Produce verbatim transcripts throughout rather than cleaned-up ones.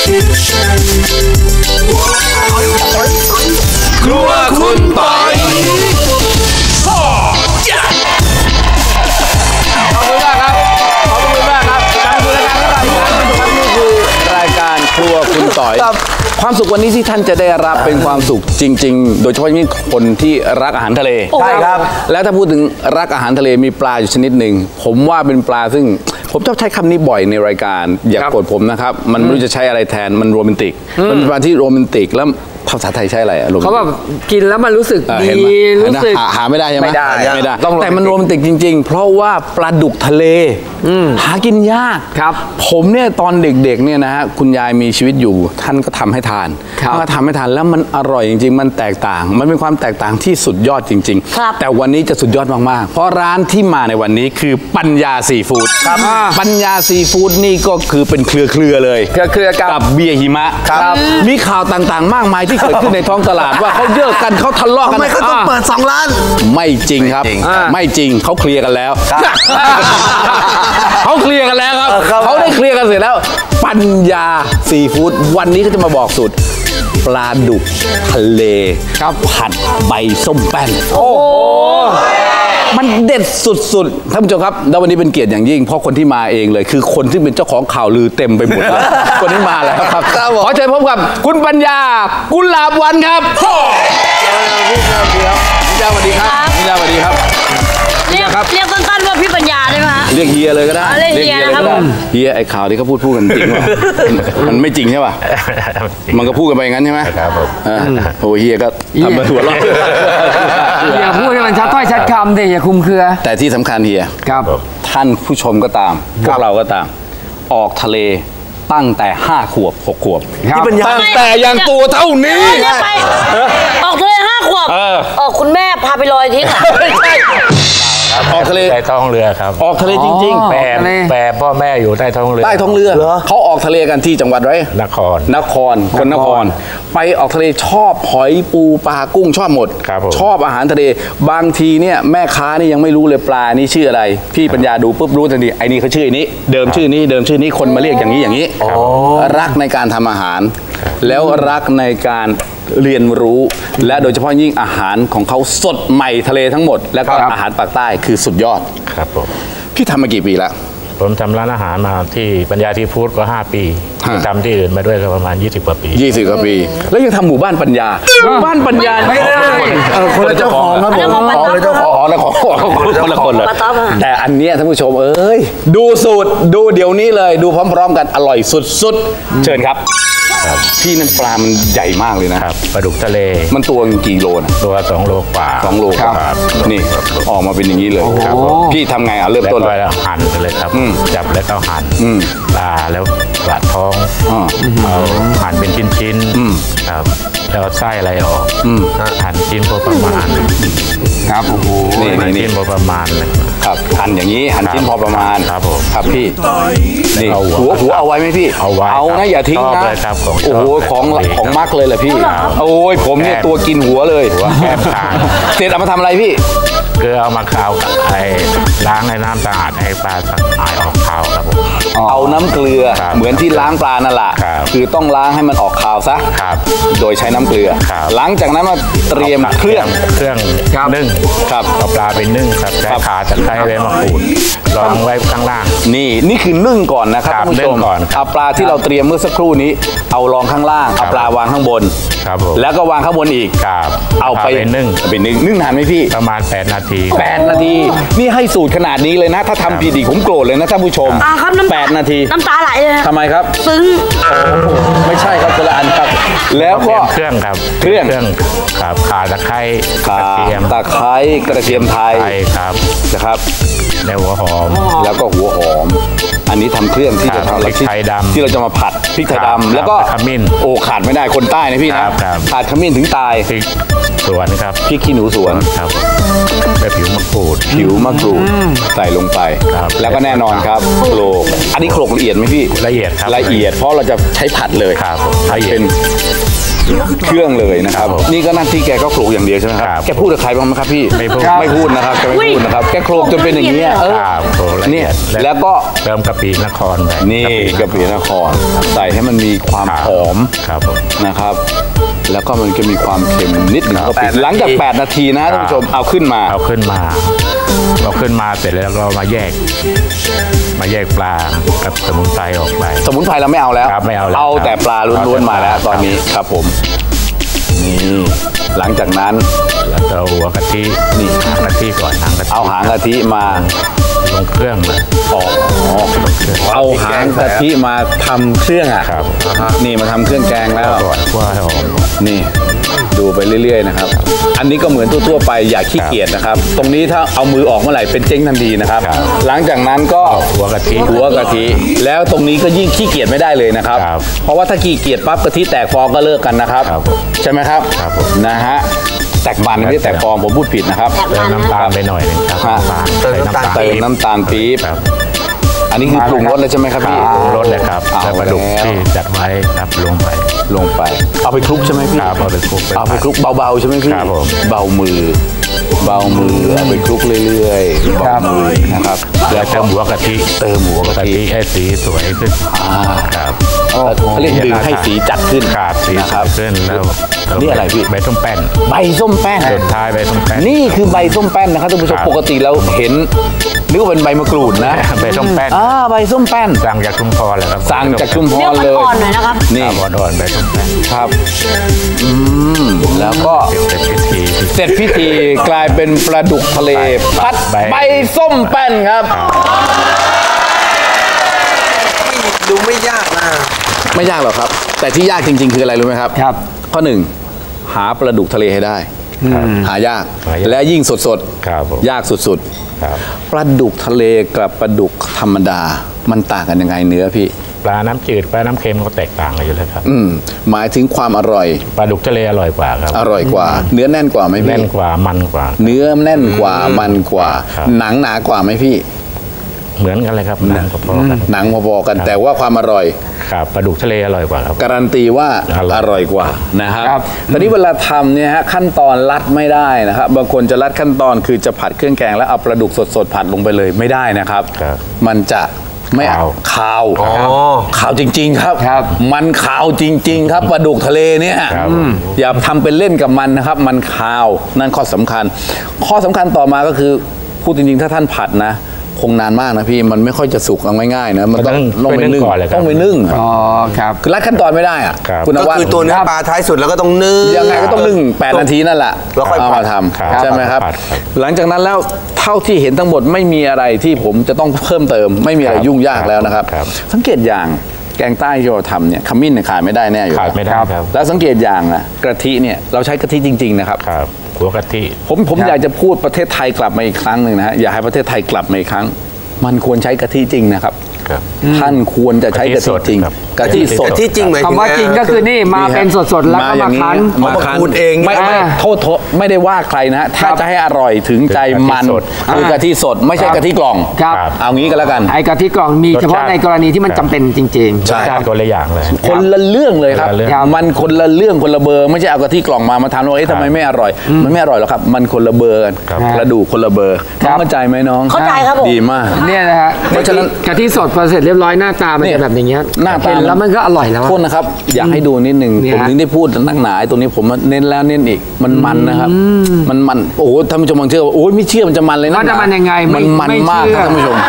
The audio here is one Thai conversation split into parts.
ครัวคุณปอยขอบคุณมากครับขอบคุณมากครับทางรายการของเราครับนี่คือรายการครัวคุณต่อยความสุขวันนี้ที่ท่านจะได้รับเป็นความสุขจริงๆโดยเฉพาะยิ่งคนที่รักอาหารทะเลใช่ครับแล้วถ้าพูดถึงรักอาหารทะเลมีปลาอยู่ชนิดหนึ่งผมว่าเป็นปลาซึ่งผมชอบใช้คำนี้บ่อยในรายการอย่าโกรธผมนะครับมันไม่รู้จะใช้อะไรแทนมันโรแมนติกมันเป็นปลาที่โรแมนติกแล้วภาษาไทยใช้อะไรอะเขาแบบกินแล้วมันรู้สึกดีรู้สึกหาไม่ได้ใช่ไหมไม่ได้ไม่ได้แต่มันโรแมนติกจริงๆเพราะว่าปลาดุกทะเลหากินยากครับผมเนี่ยตอนเด็กๆเนี่ยนะฮะคุณยายมีชีวิตอยู่ท่านก็ทำให้ทานก็ทำให้ทานแล้วมันอร่อยจริงๆมันแตกต่างมันเป็นความแตกต่างที่สุดยอดจริงๆแต่วันนี้จะสุดยอดมากๆเพราะร้านที่มาในวันนี้คือปัญญาซีฟู้ดปัญญาซีฟู้ดนี่ก็คือเป็นเครือเครือเลยเครือเครือกับเบียร์หิมะมีข่าวต่างๆมากมายที่เกิดขึ้นในท้องตลาดว่าเขาเยอะกันเขาทะเลาะกันทำไมเขาต้องเปิดสองร้านไม่จริงครับไม่จริงเขาเคลียร์กันแล้วเขาเคลียร์กันแล้วครับเขาได้เคลียร์กันเสร็จแล้วปัญญาซีฟู้ดวันนี้ก็จะมาบอกสูตรปลาดุกทะเลครับผัดใบส้มแป้นโอ้มันเด็ดสุดๆท่านผู้ชมครับแล้ววันนี้เป็นเกียรติอย่างยิ่งเพราะคนที่มาเองเลยคือคนที่เป็นเจ้าของข่าวลือเต็มไปหมดเลยคนนี้มาแล้วครับขอเชิญพบกับคุณปัญญากุหลาบวันครับพี่ปัญญาสวัสดีครับพี่ปัญญาสวัสดีครับเรียกเรียกสั้นๆว่าพี่ปัญญาได้ไหมฮะเรียกเฮียเลยก็ได้เรียกเฮียนะครับเฮียไอ้ข่าวที่เขาพูดพูดกันจริงป่ะมันไม่จริงใช่ป่ะมันก็พูดกันไปอย่างนั้นใช่ไหมครับผมโอ้เฮียก็ทำมาหัวเราะอย่าพูดให้มันชัดถ้อยชัดคำดิอย่าคุมเครือแต่ที่สำคัญเฮียครับท่านผู้ชมก็ตามพวกเราก็ตามออกทะเลตั้งแต่ห้าขวบหกขวบตั้งแต่ยังตัวเท่านี้ออกทะเลห้าขวบออกคุณแม่พาไปลอยทิ้งออกทะเลใต้ท้องเรือครับออกทะเลจริงๆแปรแปรพ่อแม่อยู่ใต้ท้องเรือใต้ท้องเรือเขาออกทะเลกันที่จังหวัดไรนครนครคนนครไปออกทะเลชอบหอยปูปลากุ้งชอบหมดชอบอาหารทะเลบางทีเนี่ยแม่ค้านี่ยังไม่รู้เลยปลานี่ชื่ออะไรพี่ปัญญาดูปุ๊บรู้ทันทีไอ้นี่เขาชื่อนี้เดิมชื่อนี้เดิมชื่อนี้คนมาเรียกอย่างนี้อย่างนี้รักในการทำอาหารแล้วรักในการเรียนรู้และโดยเฉพาะยิ่งอาหารของเขาสดใหม่ทะเลทั้งหมดแล้วก็อาหารปากใต้คือสุดยอดครับผมพี่ทำมากี่ปีแล้วผมทำร้านอาหารมาที่ปัญญาซีฟู้ดก็ห้าปีทำที่อื่นมาด้วยก็ประมาณยี่สิบกว่าปียี่สิบกว่าปีแล้วยังทำหมู่บ้านปัญญาหมู่บ้านปัญญาไม่ได้คนละเจ้าของครับผมคนละเจ้าของแล้วของคนละคนเลยแต่อันเนี้ยท่านผู้ชมเอ้ยดูสูตรดูเดี๋ยวนี้เลยดูพร้อมๆกันอร่อยสุดๆเชิญครับพี่นั่นปลามันใหญ่มากเลยนะครับปลาดุกทะเลมันตัวกี่โลนะตัวสองโลกว่าสองโลครับนี่ออกมาเป็นอย่างนี้เลยครับพี่ทำไงอ่ะเริ่มต้นเลยหั่นเลยครับจับแล้วก็หั่นปลาแล้วปาดท้องเอาหั่นเป็นชิ้นๆครับแล้วไส้อะไรออกหั่นชิ้นพอประมาณครับโอ้โหนี่ชิ้นพอประมาณเลยครับหั่นอย่างนี้หั่นชิ้นพอประมาณครับผมครับพี่นี่หัวหัวเอาไว้ไหมพี่เอาไว้เอานะอย่าทิ้งนะโอ้โหของของมักเลยแหละพี่โอ้ยผมเนี่ยตัวกินหัวเลยหัวแก้มทางเสร็จเอามาทำอะไรพี่เกลือเอามาคาวไอ้ล้างในน้ำสะอาดให้ปลาหายออกคาวครับผมเอาน้ำเกลือเหมือนที่ล้างปลานั่นแหละคือต้องล้างให้มันออกคาวซะโดยใช้น้ำเกลือหลังจากนั้นมาเตรียมเครื่องเครื่องนึ่งครับเอาปลาไปนึ่งครับใช้ขาตะไคร้ใบมะกรูดรองไว้ข้างล่างนี่นี่คือนึ่งก่อนนะครับท่านผู้ชมเอาปลาที่เราเตรียมเมื่อสักครู่นี้เอารองข้างล่างเอาปลาวางข้างบนแล้วก็วางข้างบนอีกเอาไปนึ่งไปนึ่งนึ่งนานไหมพี่ประมาณแปดนาทีแปดนาทีนี่ให้สูตรขนาดนี้เลยนะถ้าทำผิดอีกผมโกรธเลยนะท่านผู้ชมแปดนาทีน้ำตาไหลเลยทำไมครับซึ้งไม่ใช่ครับคนละอันครับแล้วก็เครื่องครับเครื่องครับข่าตะไคร้กระเทียมตะไคร้กระเทียมไทยครับนะครับแล้วหัวหอมแล้วก็หัวหอมอันนี้ทำเครื่องที่จะทำพริกไทยดำที่เราจะมาผัดพริกไทยดำแล้วก็ขมิ้นโอ้ขาดไม่ได้คนใต้นะพี่นะขาดขมิ้นถึงตายพริกสวนครับพริกขี้หนูสวนครับและผิวมะกรูดผิวมะกรูดใส่ลงไปแล้วก็แน่นอนครับโขลกอันนี้โขลกละเอียดไหมพี่ละเอียดครับละเอียดเพราะเราจะใช้ผัดเลยครับให้เป็นเครื่องเลยนะครับนี่ก็หน้าที่แกก็โขลกอย่างเดียวใช่ไหมครับแกพูดกับใครบ้างไหมครับพี่ไม่พูดไม่พูดนะครับแกไม่พูดนะครับแกโขลกจนเป็นอย่างนี้เออเนี่ยแล้วก็เติมกะปินครไปนี่กะปินครใส่ให้มันมีความหอมนะครับแล้วก็มันจะมีความเค็มนิดหนึ่งหลังจากแปดนาทีนะท่านผู้ชมเอาขึ้นมาเอาขึ้นมาเอาขึ้นมาเสร็จแล้วเรามาแยกมาแยกปลากับสมุนไพรออกไปสมุนไพรเราไม่เอาแล้วไม่เอาแล้วเอาแต่ปลาล้วนๆมาแล้วตอนนี้ครับผมนี่หลังจากนั้นเราจะเอาหัวกะทินี่หางกะทิก่อนหางกะทิเอาหางกะทิมาลงเครื่องเลยอ๋อเอาหางกะทิมาทำเครื่องอ่ะนี่มาทำเครื่องแกงแล้วก่อนว่าหอมนี่ดูไปเรื่อยๆนะครับอันนี้ก็เหมือนทั่วๆไปอย่าขี้เกียจนะครับตรงนี้ถ้าเอามือออกเมื่อไหร่เป็นเจ๊งทันทีนะครับหลังจากนั้นก็หัวกะทิหัวกะทิแล้วตรงนี้ก็ยิ่งขี้เกียจไม่ได้เลยนะครับเพราะว่าถ้าขี้เกียจปั๊บกะทิแตกฟองก็เลิกกันนะครับใช่ไหมครับนะฮะแตกมันไม่แตกฟองผมพูดผิดนะครับเติมน้ำตาลไปหน่อยนึงครับเติมน้ำตาลเติมน้ำตาลปี๊บอันนี้คือปรุงรสเลยใช่ไหมครับพี่ปรุงรสเลยครับแล้วปลาดุกที่จัดไว้ครับลงไปลงไปเอาไปคลุกใช่ไหมพี่เอาไปคลุกเอาไปคลุกเบาๆใช่ไหมพี่เบามือเบามือเอาไปคลุกเรื่อยๆเบามือนะครับแล้วเติมหัวกะทิเติมหัวกะทิให้สีสวยขึ้นครับเขาเรียกดึงให้สีจัดขึ้นครับสีจัดขึ้นแล้วนี่อะไรพี่ใบส้มแป้นใบส้มแป้นสุดท้ายใบส้มแป้นนี่คือใบส้มแป้นนะครับท่านผู้ชมปกติเราเห็นนึกว่าเป็นใบมะกรูดนะใบส้มแป้นอ่าใบส้มแป้นสั่งจากชุมพรเลยครับสั่งจากชุมพรเลยอ่อนๆหน่อยนะครับนี่อ่อนๆใบส้มแป้นครับอืมแล้วก็เสร็จพิธีเสร็จพิธีกลายเป็นปลาดุกทะเลผัดใบส้มแป้นครับดูไม่ยากนะไม่ยากหรอกครับแต่ที่ยากจริงๆคืออะไรรู้ไหมครับครับข้อหนึ่งหาปลาดุกทะเลให้ได้หายากและยิ่งสดๆยากสุดๆปลาดุกทะเลกับปลาดุกธรรมดามันต่างกันยังไงเนื้อพี่ปลาน้ำจืดปลาน้ำเค็มก็แตกต่างกันอยู่แล้วครับอืมหมายถึงความอร่อยปลาดุกทะเลอร่อยกว่าครับอร่อยกว่าเนื้อแน่นกว่าไหมพี่แน่นกว่ามันกว่าเนื้อแน่นกว่ามันกว่าหนังหนากว่าไหมพี่เหมือนกันเลยครับหนังพอๆกันหนังพอๆกันแต่ว่าความอร่อยครับปลาดุกทะเลอร่อยกว่าครับการันตีว่าอร่อยกว่านะครับตอนนี้เวลาทำเนี่ยฮะขั้นตอนลัดไม่ได้นะครับบางคนจะลัดขั้นตอนคือจะผัดเครื่องแกงแล้วเอาปลาดุกสดๆผัดลงไปเลยไม่ได้นะครับมันจะไม่เอาขาวขาวจริงๆครับมันขาวจริงๆครับปลาดุกทะเลเนี่ยอย่าทำเป็นเล่นกับมันนะครับมันขาวนั่นข้อสำคัญข้อสำคัญต่อมาก็คือพูดจริงๆถ้าท่านผัดนะคงนานมากนะพี่มันไม่ค่อยจะสุกง่ายๆนะมันต้องต้องไปนึ่งต้องไปนึ่งอ๋อครับคือรัดขั้นตอนไม่ได้อ่ะคุณก็คือตัวเนื้อปลาท้ายสุดแล้วก็ต้องนึ่งยังไงก็ต้องนึ่งแปดนาทีนั่นแหละแล้วค่อยมาทำใช่ไหมครับหลังจากนั้นแล้วเท่าที่เห็นทั้งหมดไม่มีอะไรที่ผมจะต้องเพิ่มเติมไม่มีอะไรยุ่งยากแล้วนะครับสังเกตอย่างแกงใต้ที่เราทำเนี่ยขมิ้นเนี่ยขาดไม่ได้แน่อยู่ขาดไม่ได้ครับแล้วสังเกตอย่างนะกะทิเนี่ยเราใช้กะทิจริงๆนะครับหัวกะทิผมผมอยากจะพูดประเทศไทยกลับมาอีกครั้งหนึ่งนะฮะอยากให้ประเทศไทยกลับมาอีกครั้งมันควรใช้กะทิจริงนะครับท่านควรจะใช้กะทิจริงกะทิสดที่จริงหมายถึงคำว่าจริงก็คือนี่มาเป็นสดๆแล้วก็มาคั้นมาคั้นเองไม่ไม่โทษโทษไม่ได้ว่าใครนะถ้าจะให้อร่อยถึงใจมันคือกะทิสดไม่ใช่กะทิกล่องเอางี้ก็แล้วกันไอ้กะทิกล่องมีเฉพาะในกรณีที่มันจำเป็นจริงๆใช่คนละอย่างเลยคนละเรื่องเลยครับมันคนละเรื่องคนละเบอร์ไม่ใช่เอากะทิกล่องมามาทำว่าเอ๊ะทำไมไม่อร่อยมันไม่อร่อยหรอกครับมันคนละเบอร์กันกระดูกคนละเบอร์เข้าใจไหมน้องเข้าใจครับผมดีมากเนี่ยนะฮะเพราะฉะนั้นกะทิสดพอเสร็จเรียบร้อยหน้าตามันจะแบบอย่างเงี้ยหน้าตาแล้วมันก็อร่อยแล้วโทษนะครับอยากให้ดูนิดนึงผมถึงได้พูดนักหนาตรงนี้ผมเน้นแล้วเน้นอีกมันมันนะครับมันมันโอ้โหท่านผู้ชมบางเชื่อว่าโอ้ยไม่เชื่อมันจะมันเลยนะมันจะมันยังไงมันมันมากครับท่านผู้ชม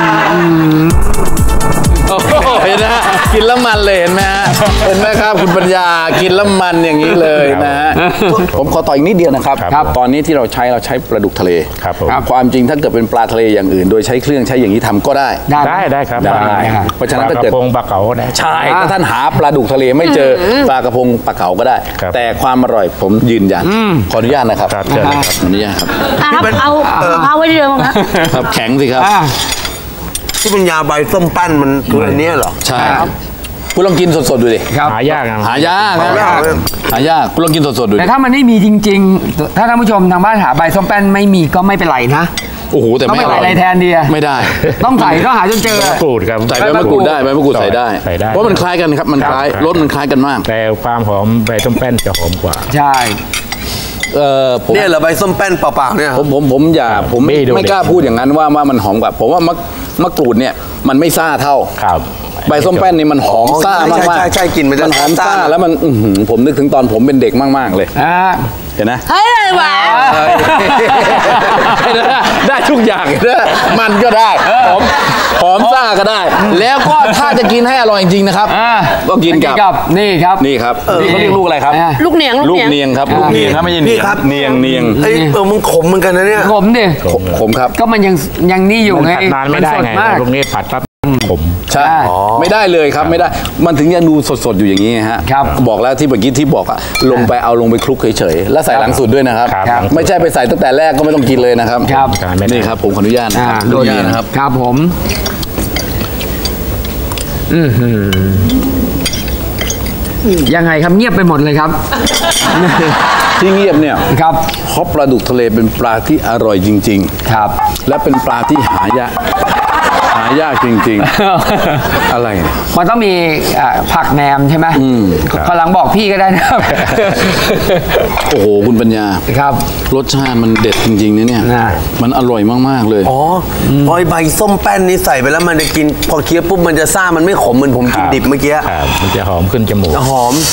เห็นนะฮะกินแล้วมันเลยเห็นไหมฮะเห็นไหมครับคุณปัญญากินแล้วมันอย่างนี้เลยนะฮะผมขอต่ออีกนิดเดียวนะครับตอนนี้ที่เราใช้เราใช้ปลาดุกทะเลความจริงถ้าเกิดเป็นปลาทะเลอย่างอื่นโดยใช้เครื่องใช้อย่างนี้ทำก็ได้ได้ได้ครับได้เพราะฉะนั้นถ้าเกิดปลากระพงปลาเก๋าได้ใช่ถ้าท่านหาปลาดุกทะเลไม่เจอปลากระพงปลาเก๋าก็ได้แต่ความอร่อยผมยืนยันขออนุญาตนะครับขออนุญาตครับเอาเอาไว้เดิมครับแข็งสิครับที่เป็นยาใบส้มปั้นมันคืออันนี้เหรอใช่คุณลองกินสดๆดูดิหายากหายากหายากคุณลองกินสดๆดูแต่ถ้ามันไม่มีจริงๆถ้าท่านผู้ชมทางบ้านหาใบส้มแป้นไม่มีก็ไม่เป็นไรนะโอ้โหแต่ต้องไม่ไปอร่ใส่อยอะไรแทนดีอะไม่ได้ต้องใส่ต้องหาจนเจอมะกรูดครับใส่ใบมะกรูดได้ใบมะกรูดใส่ได้ใส่ได้เพราะมันคล้ายกันครับมันคล้ายรสมันคล้ายกันมากแต่ความหอมใบส้มแป้นจะหอมกว่าใช่เออผมเนี่ยเหรอใบส้มแป้นเปล่าๆเนี่ยผมผมผมอย่าผมไม่ไม่ดูไม่กล้าพูดอย่างนั้นว่าว่ามันหอมกว่าผมว่ามะมะกรูดเนี่ยมันไม่ซ่าเท่าครับใบส้มแป้นนี่มันหอมซ่ามากใช่มากใช่ใช่กลิ่นมันจะหอมซ่าซ่าแล้วมันอื้อหือผมนึกถึงตอนผมเป็นเด็กมากๆเลยอ่าเห็นไหมเฮ้ยอะไรวะได้ทุกอย่างนะมันก็ได้หอมหอมซ่าก็ได้ แล้วก็ถ้าจะกินให้อร่อยจริงๆนะครับอ่าก็กินกับกับนี่ครับนี่ครับนี่เขาเรียกลูกอะไรครับอ่าลูกเหนียงลูกเนียงครับลูกเนียงครับไม่ใช่พี่เนียงครับเนียงเนียงเอ้ยเออมึงขมเหมือนกันนะเนี่ยผมดิผมครับก็มันยังยังนี่อยู่มันไงผัดนานไม่ได้สไงมากลูกนี้ผัดปั๊บขมใช่อ๋อไม่ได้เลยครับไม่ได้มันถึงยังดูสดๆอยู่อย่างนี้ไงฮะครับบอกแล้วที่เมื่อกี้ที่บอกอะลงไปเอาลงไปคลุกเฉยๆแล้วใส่หลังสุดด้วยนะครับครับไม่ใช่ไปใส่ตั้งแต่แรกก็ไม่ต้องกินเลยนะครับครับนี่ครับผมขออนุญาตนะอ่าครับดูขออนุดีญาตนะครับครับผมอือหือยังไงครับเงียบไปหมดเลยครับที่เงียบเนี่ยครับเพราะปลาดุกทะเลเป็นปลาที่อร่อยจริงครับๆ และเป็นปลาที่หายากหายากจริงๆ อะไรเนี่ยมันต้องมีอ่าผักแหนมใช่ไหมกำลังบอกพี่ก็ได้นะครับโอ้โหคุณปัญญาครับรสชาติมันเด็ดจริงๆนะเนี่ยอ่ามันอร่อยมากๆเลยอ๋อพอไอ้ใบส้มแป้นนี่ใส่ไปแล้วมันจะกินพอเคี้ยวปุ๊บมันจะซ่ามันไม่ขมเหมือนผมกินดิบเมื่อกี้ครับมันจะหอมขึ้นจมูกหอม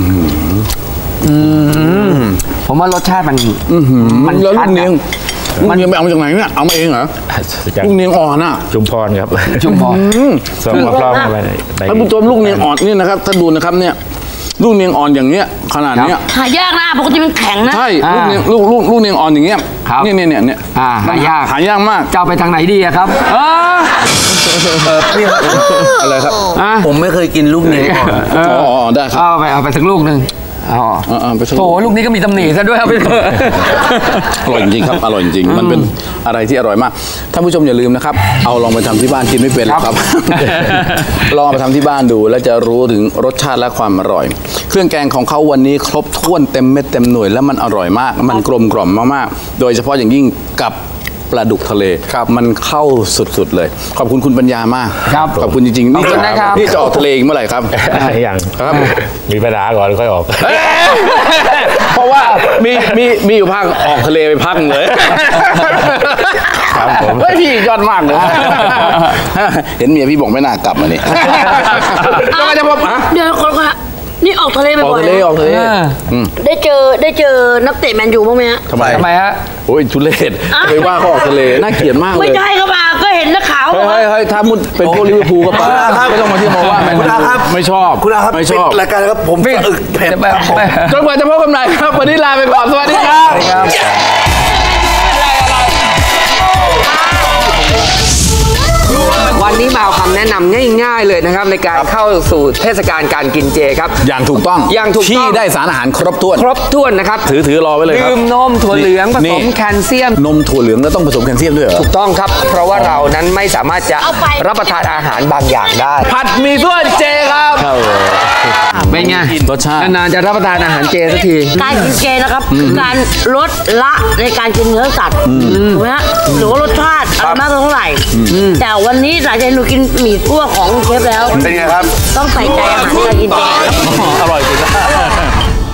ผมว่ารสชาติมันมันแล้วลูชัดกเนียงอะลูกเนียงไปเอามาจากไหนเนี่ยเอามาเองเหรอจากลูกเนียงอ่อนอ่ะชุมพรครับจุ่มพอส่งมาพร้อมกันไปได้ท่านผู้ชมลูกเนียงอ่อนนี่นะครับถ้าดูนะครับเนี่ยลูกเนียงอ่อนอย่างเนี้ยขนาดเนี้ยหายากนะปกติมันแข็งนะใช่ลูกเนียงลูกลูกลูกเนียงอ่อนอย่างเงี้ยครับเนี่ยเนี่ยเนี่ยเนี่ยอ่าหายากหายากมากจะเอาไปทางไหนดีอะครับเอออะไรครับอ่ะผมไม่เคยกินลูกนี้ก่อนเอออ๋อได้ครับเอาไปเอาไปสักลูกหนึ่งอ๋อเออเออไปสักโถลูกนี้ก็มีตำหนิซะด้วยเอาไปเถอะอร่อยจริงๆครับอร่อยจริงๆมันเป็นอะไรที่อร่อยมากท่านผู้ชมอย่าลืมนะครับเอาลองไปทำที่บ้านกินไม่เป็นหรอกครับ ลองเอาไปทำที่บ้านดูแล้วจะรู้ถึงรสชาติและความอร่อย เครื่องแกงของเขาวันนี้ครบถ้วนเต็มเม็ดเต็มหน่วยและมันอร่อยมาก มันกลมกล่อมมากๆ โดยเฉพาะอย่างยิ่งกับปลาดุกทะเลมันเข้าสุดๆเลย ขอบคุณคุณปัญญามากครับขอบคุณจริงๆนี่ขอบคุณจะนะครับนี่จะออกทะเลอีกเมื่อไหร่ครับอย่างครับมีปัญหาก่อนค่อยออกเพราะว่ามีมีมีอยู่ภาคออกทะเลไปพักหนึ่งเลยครับผมเฮ้ยพี่ยอดมากเลย เห็นเมียพี่บอกไม่น่ากลับมานี่ก็จะพบฮะเดี๋ยวคนค่ะนี่ออกทะเลไปออกบ่อยทะเลออกทะเลเอออืมได้เจอได้เจอนักเตะแมนยูบ้างไหมฮะทำไมทำไมฮะโอ้ยทุเรศไปว่าเขาออกทะเลน่าเกลียดมากเลยไม่ใช่ครับมาก็เห็นนักข่าวบเฮ้อย กเฮ้ว่ายเฮ้ยถ้ามุดเป็นพวกลิเวอร์พูลก็ไปคุณอาครับไม่ต้องมาที่มาว่าแมนคุณอาครับไม่ชอบคุณอาครับไม่ชปิดอบรายการครับผมสะอึกเผ็ดจะไปไปจนกว่าจะพบกันใหม่ครับวันนี้ลาไปก่อนสวัสดีครับวันนี้มาเอาคำแนะนำง่ายๆเลยนะครับในการเข้าสู่เทศกาลการกินเจครับอย่างถูกต้องอย่างถูกต้องที่ได้สารอาหารครบถ้วนครบถ้วนนะครับถือถือรอไว้เลยครับดื่มนมถั่วเหลืองผนี่สมแคลเซียมนมถั่วเหลืองแล้วต้องผสมแคลเซียมด้วยเหรอถูกต้องครับ เพราะว่าเรานั้นไม่สามารถจะเอาไปรับประทานอาหารบางอย่างได้ผัดหมีส่วนเจครับเป็นไงรสชาตินานๆจะรับประทานอาหารเจสักทีการกินเจนะครับคือการลดละในการกินเนื้อสัตว์ถูกไหมฮะหรือว่ารสชาติอะไรมากเท่าไหร่แต่วันนี้หลังจากหนูกินหมี่คั่วของเชฟแล้วเป็นไงครับต้องใส่ใจอาหารการกินเจครับอร่อยจริง